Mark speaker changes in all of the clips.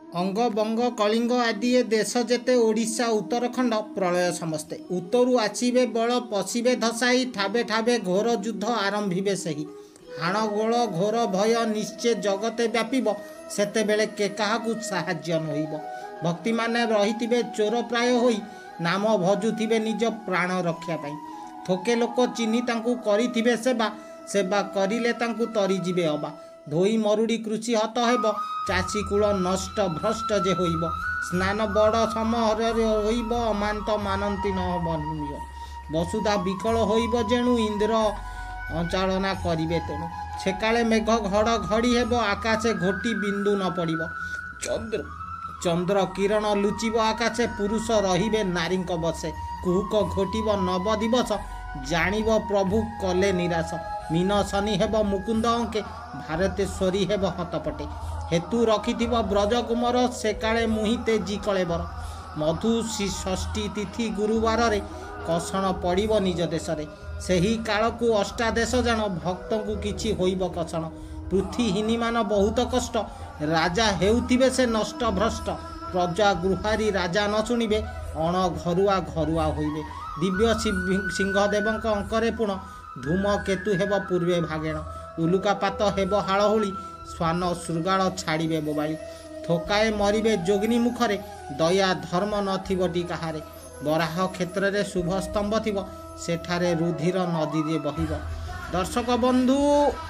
Speaker 1: अंग बंग कलिंग आदि ए देश जेते ओडिशा उत्तरखंड प्रलय समस्ते उत्तरु आसीबे बल पशिबे धसाई ठाबे ठाबे घोर युद्ध आरंभिबे सही हाणगोल घोर भय निश्चय जगते व्यापीब सेतेबेले के काहाकू साहाय्य नहिब भक्ति माने रहिथिबे चोर प्राय होई नाम भजुथिबे निज प्राण रक्षा पाई थोके लोक चिन्ही तांकू करिथिबे सेवा सेवा करिले तांकू तरीजिबे अबा धोई मरुड़ी कृषि हत हेब चाषी कूल नष्ट भ्रष्ट जे होइब स्नान बड़ समहर होइब अमांत मानंती न बनिय वसुधा विकल होइब जेणु इंद्र चालना करिवे तेणु सेकाले मेघ घड़ घड़ी हेब आकाशे घोटी बिंदु न पड़िब चंद्र चंद्र किरण लुचिब आकाशे पुरुष रहिबे नारी बसे कुहुक घोटिब नव दिवस जानिब प्रभु कले निराश मीन शनि हेब मुकुंद अंके भारतेश्वरी हेब हतपटे हेतु रखिथिब ब्रज कुमार से काले मुहिते जी कलेबर मधु षष्ठी तिथि गुरुवार रे कषण पड़िब निज देश रे सेही काल को अष्टादेश जान भक्त को किछि होइब कषण पृथ्वीहीनी मान बहुत कष्ट राजा हेउथिबे से नष्ट भ्रष्ट प्रजा गृहारी राजा न शुणिबे अण घरुआ घरुआ होइबे दिव्य सिंहदेवଙ୍କ अंकरे पुण धूमकेतु हेब पूर्वे भागेण उलुकापात हेब हालहोली स्वान शृगाल छाड़िबे बोबाली थोकाए मरिबे जोगिनी मुखरे दया धर्म नथिबटी काहारे बराह क्षेत्र रे शुभ स्तंभ थिब सेठारे रुधिर नदी रे बहिब दर्शक बंधु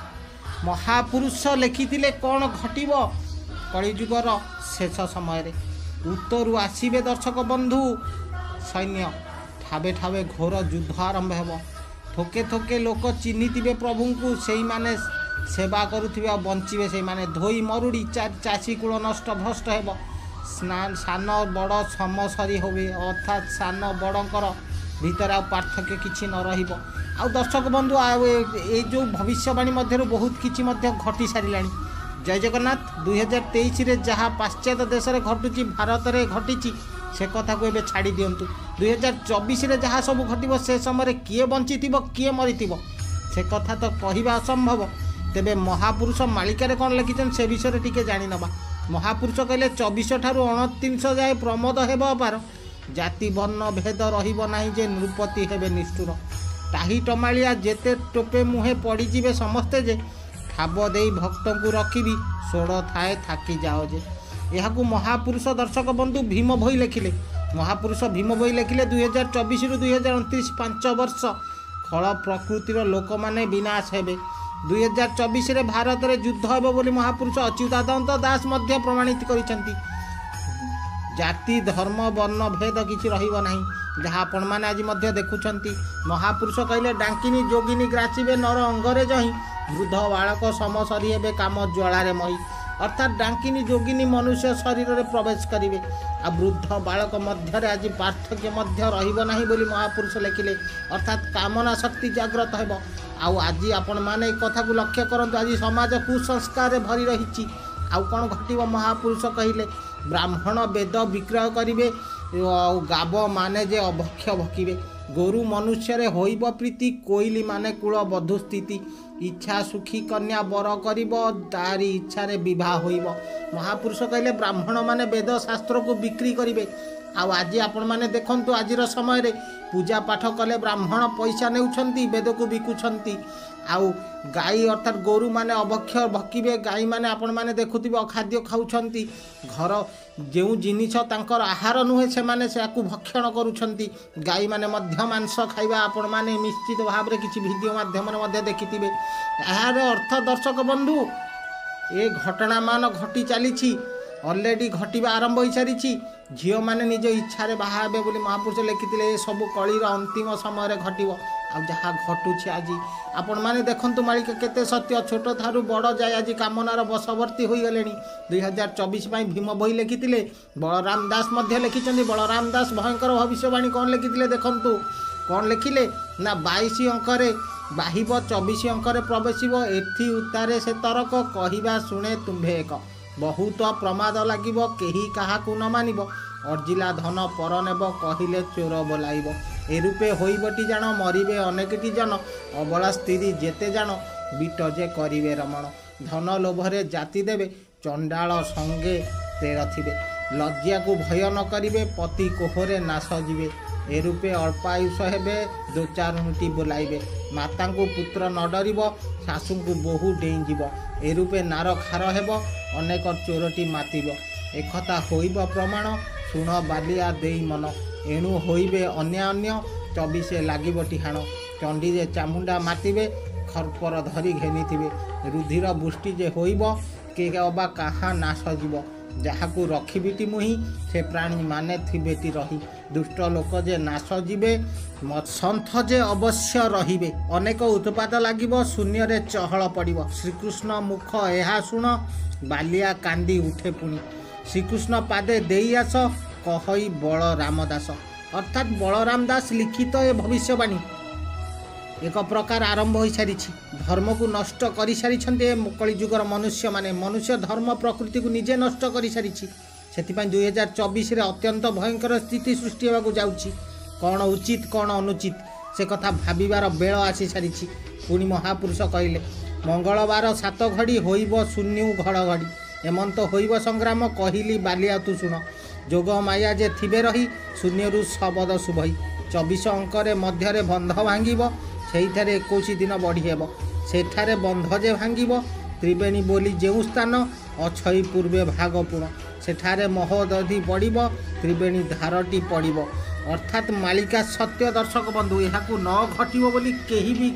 Speaker 1: महापुरुष लिखिथिले कौन घटिब कलिजुगर शेष समय रे उत्तरु आसीबे दर्शक बंधु सैन्य ठाबे ठाबे घोर युद्ध आरंभ हेब थोके थोके लोक चिन्हिथिबे प्रभु को सेई माने सेवा करुथिबे बंचिबे सेई माने धोई मरुड़ी चाषी कूल नष्ट भ्रष्ट हेब स्नान सान बड़ समसरी होबे अर्थात सान बड़ंकर भीतर आ पार्थक्य किछि न रहिब आ दर्शक बंधु ए जो भविष्यवाणी मध्य बहुत किछि मध्य घटी सारिलानी जय जगन्नाथ 2023 रे जहाँ पाश्चात्य देश रे घटुची भारत रे घटीची से कथा को एबे छाड़ी दियंतु 2024 रे जहाँ सब घटिबो से समय किए बंचिथिबो किए मरिथिबो से कथा तो कहवा असंभव तेबे महापुरुष मालिकारे कौन लिखिछन से विषय टिके जानि नबा महापुरुष कहले 24 ठारू 29 जाए प्रमोद हेब अपार जाति वर्ण भेद रहिब नाही जे नृपति हेबे निष्ठुर ताही टमालिया जेते टोपे मुहे पड़ी जिवे समस्ते जे ठाब देई भक्त को रखिबी सोड़ थाए थाकी जाओ जे यह महापुरुष दर्शक बंधु भीम भोई लिखिले महापुरुष भीम भोई लिखिले 2024 रु 2029 5 वर्ष खल प्रकृतिर लोक माने विनाश हेबे 2024 रे भारत रे युद्ध हेबो बोली महापुरुष अच्युतानंद दास मध्य प्रमाणित करिसंती जाति धर्म वर्ण भेद किछि रहिबो नाही जहाँ आपण माने आज मध्य देखुछंती महापुरुष कहले डांकिनी जोगिनी ग्रासीबे नर अंगरे जही वृद्ध बालक समसरी हेबे काम ज्वालारे मही अर्थात डांकिनी जोगिनी मनुष्य शरीर में प्रवेश करेंगे आ वृद्ध बालक मध्य आज पार्थक्य मध्य रहिबो नाही बोली महापुरुष लिखिले अर्थात कामना शक्ति जाग्रत हेबो आउ आज आपण माने कथा को लक्ष्य करंतु आज समाज कुसंस्कार भरी रही आउ कौन घटिब महापुरुष कहले ब्राह्मण वेद विक्रय करिवे गाब माने जे अभक्ष भकिबे गोरु मनुष्य रे होइब प्रीति कोइली माने कुल बधु स्थिति इच्छा सुखी कन्या बर करिब तारी इच्छा रे विवाह होइब महापुरुष कहले ब्राह्मण माने वेद शास्त्र को बिक्री करिवे आउ आज आपण माने देखंतु आजिर समय रे पूजा पाठ कले ब्राह्मण पैसा नेउछंती वेद को बिकुछंती आउ गाई अर्थात गोरु माने अभक्ष भकिबे गाई माने आपण माने देखुथिबे अखाद्य खाउछंती घर जो जिनिष तांकर आहार नुहे से माने से आकु भक्षण करुछंती गाई माने मध्य मांस खाइबा आपण माने निश्चित भाव रे किछि वीडियो माध्यम रे मध्य देखिथिबे एहार अर्थ दर्शक बंधु ए घटना मान घटी चली ऑलरेडी घटिबा आरंभ हो सारी झील मैंने निज इच्छा रे बाहा हेबे बोली महापुरुष लिखिथिले सब कलीर अंतिम समय घटिब आ जहाँ घटुछि आज आपण माने देखंतु मालिक केते सत्य छोट थारु बड़ जाय आज कामनार बशवर्ती हो गले 2024 भीम बही लिखिथिले बलराम दास मध्य लिखिछन्ति बलराम दास भयंकर भविष्यवाणी कौन लिखिथिले देखंतु कौन लिखिले ना 22 अंकरे बाहिब 24 अंकरे प्रवेशिब एथि उतारे से तरक कहिबा शुणे तुम्भे एक बहुत प्रमाद लागिब केही काहाकू न मानिब अर्जिला धन पर नेब कहिले चोर बोलाइब ए रूपे होइबटी जान मरिबे अनेकटी जन अबला स्त्री जेते जान बिट जे करिवे रमण धन लोभरे जाति देवे चंडाल संगे ସ୍ଥିର ଥିବେ। ଲଜ୍ଜାକୁ ଭୟ ନ କରିବେ, ପତି କୋହରେ ନାଶ ଯିବେ। ଏ ରୂପେ ଅଳ୍ପାୟୁଷ ହେବେ, ଦୋ ଚାରୋଟି ବୋଲାଇବେ। ମାତାଙ୍କୁ ପୁତ୍ର ନ ଡରିବ, ଶାଶୁଙ୍କୁ ବୋହୂ ଡେଇଁଯିବ। ଏ ରୂପେ ନାର ଖାର ହେବ, ଅନେକ ଚୋରଟି ମାତିବ। ଏକଥା ହୋଇବ ପ୍ରମାଣ, ଶୁଣ ବାଲିଆ ଦେଇ ମନ। ଏଣୁ ହୋଇବେ ଅନ୍ୟାନ୍ୟ, 24 ଲାଗିବଟି ହାଣ। ଚଣ୍ଡୀରେ ଚାମୁଣ୍ଡା ମାତିବେ, ଖର୍ପର ଧରି ଘେନିଥିବେ। ରୁଧିର ବୃଷ୍ଟି ଯେ ହୋଇବ, କିଏ ଅବା କାହା ନାଶ ଯିବ। ଯାହାକୁ ରଖିବିଟି ମୁହିଁ, ସେ ପ୍ରାଣୀ ମାନେ ଥିବେଟି ରହି। ଦୁଷ୍ଟ ଲୋକ ଯେ ନାଶ ଯିବେ, ସନ୍ଥ ଯେ ଅବଶ୍ୟ ରହିବେ। ଅନେକ ଉତ୍ପାତ ଲାଗିବ, ଶୂନ୍ୟରେ ଚହଳ ପଡ଼ିବ। ଶ୍ରୀକୃଷ୍ଣ ମୁଖ ଏହା ଶୁଣ, ବାଲିଆ କାନ୍ଦି ଉଠେ ପୁଣି। ଶ୍ରୀକୃଷ୍ଣ ପାଦେ ଦେଇ ଆସ, କହଇ ବଳରାମ ଦାସ। ଅର୍ଥାତ୍ ବଳରାମ ଦାସ ଲିଖିତ ଏ ଭବିଷ୍ୟବାଣୀ ଏକ ପ୍ରକାର ଆରମ୍ଭ ହୋଇସାରିଛି। ଧର୍ମକୁ ନଷ୍ଟ କରିସାରିଛନ୍ତି ଏ କଳିଯୁଗର ମନୁଷ୍ୟମାନେ। ମନୁଷ୍ୟ ଧର୍ମ ପ୍ରକୃତିକୁ ନିଜେ ନଷ୍ଟ କରିସାରିଛି। ସେଥିପାଇଁ 2024ରେ ଅତ୍ୟନ୍ତ ଭୟଙ୍କର ସ୍ଥିତି ସୃଷ୍ଟି ହେବାକୁ ଯାଉଛି। କ'ଣ ଉଚିତ କ'ଣ ଅନୁଚିତ ସେ କଥା ଭାବିବାର ବେଳ ଆସିସାରିଛି। ପୁଣି ମହାପୁରୁଷ କହିଲେ, ମଙ୍ଗଳବାର 7 ଘଡ଼ି ହୋଇବ ଶୂନ୍ୟୁ ଘଡ଼ଘଡ଼ି। ଏମନ୍ତ ହୋଇବ ସଂଗ୍ରାମ, କହିଲି ବାଲିଆ ତୁ ଶୁଣ। ଯୋଗ ମାୟା ଯେ ଥିବେ ରହି, ଶୂନ୍ୟରୁ ଶବଦ ଶୁଭଇ। 24 ଅଙ୍କରେ ମଧ୍ୟରେ ବନ୍ଧ ଭାଙ୍ଗିବ, ସେଇଠାରେ 21 ଦିନ ବଢ଼ି ହେବ। ସେଠାରେ ବନ୍ଧ ଯେ ଭାଙ୍ଗିବ, ତ୍ରିବେଣୀ ବୋଲି ଯେଉଁ ସ୍ଥାନ, ଅଛଇ ପୂର୍ବେ ଭାଗପୁଣ। ସେଠାରେ ମହୋଦଧି ପଡ଼ିବ, ତ୍ରିବେଣୀ ଧାରଟି ପଡ଼ିବ। ଅର୍ଥାତ୍ ମାଳିକା ସତ୍ୟ। ଦର୍ଶକ ବନ୍ଧୁ, ଏହାକୁ ନ ଘଟିବ ବୋଲି କେହି ବି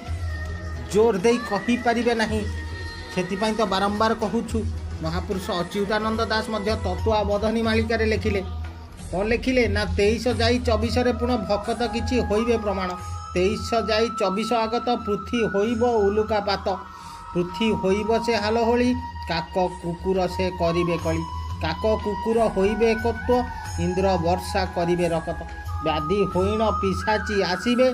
Speaker 1: ଜୋର ଦେଇ କହିପାରିବେ ନାହିଁ। ସେଥିପାଇଁ ତ ବାରମ୍ବାର କହୁଛୁ। ମହାପୁରୁଷ ଅଚ୍ୟୁତାନନ୍ଦ ଦାସ ମଧ୍ୟ ତତ୍ତ୍ୱାବଧାନୀ ମାଳିକାରେ ଲେଖିଲେ। କ'ଣ ଲେଖିଲେ ନା 23 ଯାଇ 24ରେ ପୁଣି ଭକତ କିଛି ହୋଇବେ ପ୍ରମାଣ। 23 ଯାଇ 24 ଆଗତ, ପୃଥ୍ୱୀ ହୋଇବ ଉଲୁକାପାତ। ପୃଥ୍ୱୀ ହୋଇବ ସେ ହାଲହୋଳି, କାକ କୁକୁର ସେ କରିବେ କଳି। କାକ କୁକୁର ହୋଇବେ ଏକତ୍ୱ, ଇନ୍ଦ୍ର ବର୍ଷା କରିବେ ରକତ। ବ୍ୟାଧି ହୋଇଣ ପିଶାଚି ଆସିବେ,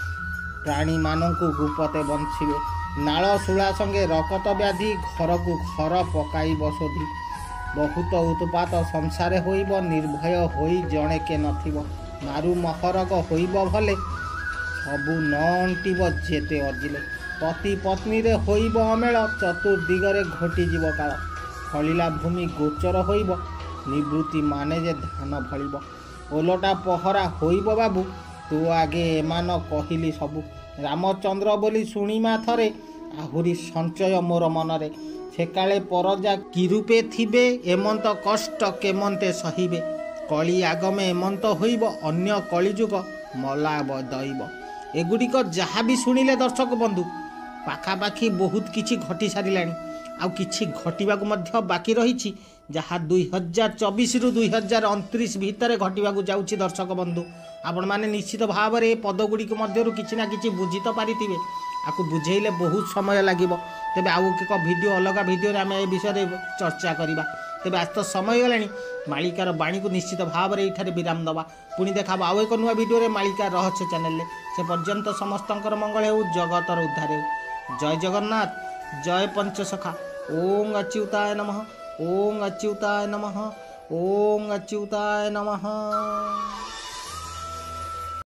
Speaker 1: ପ୍ରାଣୀମାନଙ୍କୁ ଗୁପତେ ବଞ୍ଚିବେ। ନାଳ ଶୂଳା ସଙ୍ଗେ ରକତ ବ୍ୟାଧି, ଘରକୁ ଘର ପକାଇବ ଶୋଧି। ବହୁତ ଉତ୍ପାତ ସଂସାରେ ହୋଇବ, ନିର୍ଭୟ ହୋଇ ଜଣେ କେ ନଥିବ। ମାରୁ ମହରଗ ହୋଇବ ଭଲେ, ସବୁ ନ ଅଣ୍ଟିବ ଯେତେ ଅର୍ଜିଲେ। ପତି ପତ୍ନୀରେ ହୋଇବ ଅମେଳ, ଚତୁର୍ଦିଗରେ ଘୋଟିଯିବ କାଳ। ଫଳିଲା ଭୂମି ଗୋଚର ହୋଇବ, ନିବୃତ୍ତି ମାନେ ଯେ ଧାନ ଫଳିବ। ଓଲଟା ପହରା ହୋଇବ ବାବୁ, ତୁ ଆଗେ ଏମାନ କହିଲି ସବୁ। ରାମଚନ୍ଦ୍ର ବୋଲି ଶୁଣିମା ଥରେ, ଆହୁରି ସଞ୍ଚୟ ମୋର ମନରେ। ସେକାଳେ ପରଜା କିରୂପେ ଥିବେ, ଏମନ୍ତ କଷ୍ଟ କେମନ୍ତେ ସହିବେ। କଳି ଆଗମେ ଏମନ୍ତ ହୋଇବ, ଅନ୍ୟ କଳିଯୁଗ ମଲା ଦଇବ। ଏଗୁଡ଼ିକ ଯାହା ବି ଶୁଣିଲେ ଦର୍ଶକ ବନ୍ଧୁ, ପାଖାପାଖି ବହୁତ କିଛି ଘଟି ସାରିଲାଣି। ଆଉ କିଛି ଘଟିବାକୁ ମଧ୍ୟ ବାକି ରହିଛି, ଯାହା 2024ରୁ 2029 ଭିତରେ ଘଟିବାକୁ ଯାଉଛି। ଦର୍ଶକ ବନ୍ଧୁ, ଆପଣମାନେ ନିଶ୍ଚିତ ଭାବରେ ଏ ପଦଗୁଡ଼ିକ ମଧ୍ୟରୁ କିଛି ନା କିଛି ବୁଝି ତ ପାରିଥିବେ। ଆକୁ ବୁଝେଇଲେ ବହୁତ ସମୟ ଲାଗିବ। ତେବେ ଆଉ ଏକ ଭିଡ଼ିଓ, ଅଲଗା ଭିଡ଼ିଓରେ ଆମେ ଏ ବିଷୟରେ ଚର୍ଚ୍ଚା କରିବା। ତେବେ ଆଜି ତ ସମୟ ହେଲାଣି, ମାଳିକାର ବାଣୀକୁ ନିଶ୍ଚିତ ଭାବରେ ଏଇଠାରେ ବିରାମ ଦେବା। ପୁଣି ଦେଖାବ ଆଉ ଏକ ନୂଆ ଭିଡ଼ିଓରେ ମାଳିକା ରହସ୍ୟ ଚ୍ୟାନେଲରେ। ସେ ପର୍ଯ୍ୟନ୍ତ ସମସ୍ତଙ୍କର ମଙ୍ଗଳ ହେଉ, ଜଗତର ଉଦ୍ଧାର ହେଉ। ଜୟ ଜଗନ୍ନାଥ, ଜୟ ପଞ୍ଚସଖା। ଓಂ ଅଚ୍ୟୁତାୟ ନମଃ, ଓଂ ଅଚ୍ୟୁତାୟ ନମଃ, ଓଂ ଅଚ୍ୟୁତାୟ ନମଃ।